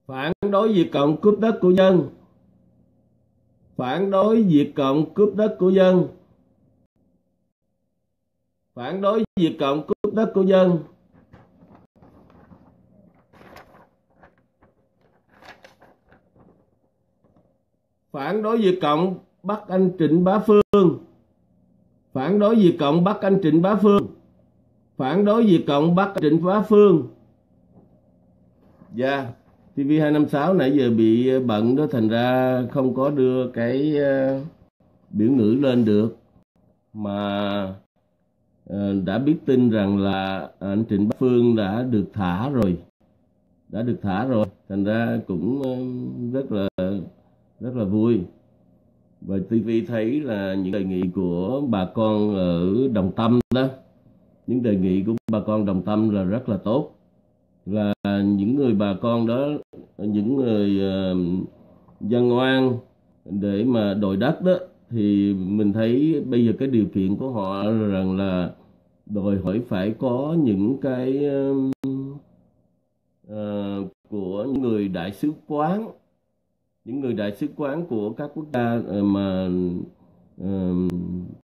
Phản đối Việt Cộng cướp đất của dân. Phản đối Việt Cộng cướp đất của dân. Phản đối Việt Cộng cướp đất của dân. Phản đối Việt Cộng bắt anh Trịnh Bá Phương. Phản đối Việt Cộng bắt anh Trịnh Bá Phương. Phản đối Việt Cộng bắt Trịnh Bá Phương. Dạ, TV256 nãy giờ bị bận đó, thành ra không có đưa cái biểu ngữ lên được. Mà đã biết tin rằng là anh Trịnh Bá Phương đã được thả rồi. Thành ra cũng rất là vui. Và TV thấy là những đề nghị của bà con ở Đồng Tâm đó, những đề nghị của bà con Đồng Tâm là rất là tốt. Là những người bà con đó, những người dân oan để mà đòi đất đó, thì mình thấy bây giờ cái điều kiện của họ rằng là đòi hỏi phải có những cái của những người đại sứ quán, của các quốc gia mà